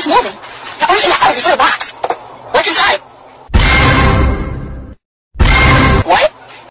just moving. The only thing that fell is this little box.